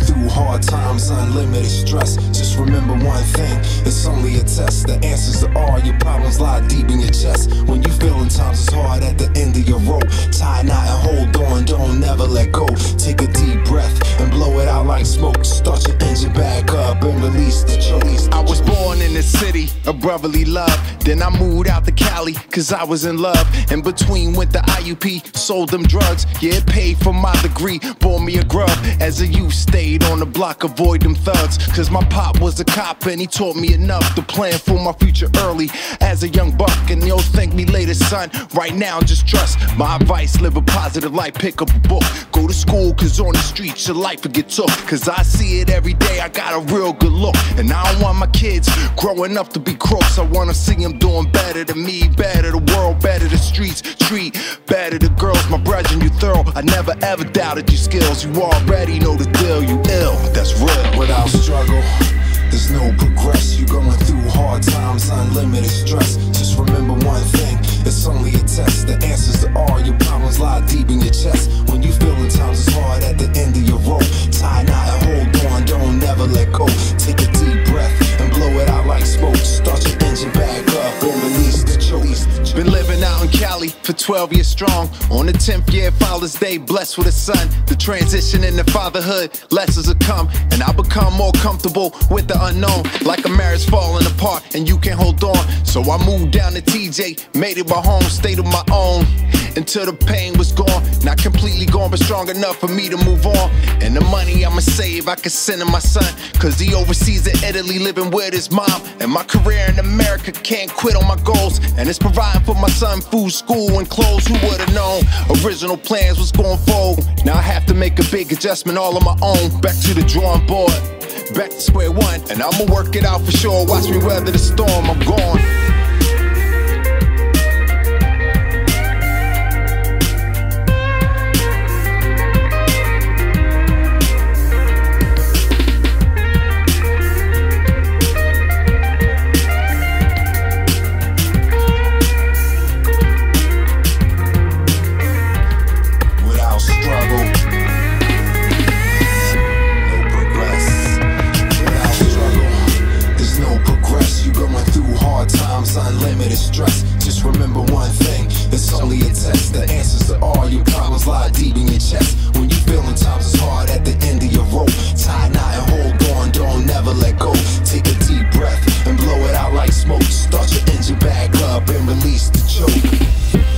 through hard times, unlimited stress, just remember one thing, it's only a test. The answers to all your problems lie deep in your chest. When you feeling times is hard at the end of your rope, tie a knot and hold on, don't never let go. Take a deep breath and blow it out like smoke. Start your engine back up and release the choke. I was born in the city of brotherly love. Then I moved out to Cali, cause I was in love. In between went the IUP, sold them drugs. Yeah, it paid for my degree, bought me a grub. As a youth, stayed on the block, avoid them thugs. Cause my pop was a cop and he taught me enough to plan for my future early. As a young buck, and you'll thank me later, son. Right now, just trust my advice, live a positive life, pick up a book. Go to school, cause on the streets your life will get took. Cause I see it every day, I got a real good look. And I don't want my kids growing up to be crooks. I wanna see them doing better than me, better the world, better the streets, treat better the girls. My brethren, you thorough, I never ever doubted your skills. You already know the deal, you ill, that's real. Without struggle, there's no progress. You going through hard times, unlimited stress, just remember one thing, it's only a test. The answers to all your problems lie deep in your chest. When you feeling times is hard at the end of your rope, tie a knot and hold on, don't never let go. Take a deep breath and blow it out like smoke. Start your engine back up and release the choke. Been living out in Cali for 12 years strong. On the 10th year, Father's Day, blessed with a son. The transition into fatherhood, lessons will come, and I become more comfortable with the unknown. Like a marriage falling apart and you can't hold on. So I moved down to TJ, made it my home, stayed on my own until the pain was gone. Not completely gone, but strong enough for me to move on. And the money I'ma save, I can send to my son, cause he overseas in Italy living with his mom. And my career in America, can't quit on my goals. And it's providing for my son food, school, and clothes. Who would've known original plans was going forward? Now I have to make a big adjustment all on my own. Back to the drawing board, back to square one. And I'ma work it out for sure. Watch me weather the storm, I'm gone. Unlimited stress, just remember one thing, it's only a test. The answers to all your problems lie deep in your chest. When you feeling times is hard at the end of your rope, tie a knot and hold on, don't never let go. Take a deep breath and blow it out like smoke. Start your engine back up and release the choke.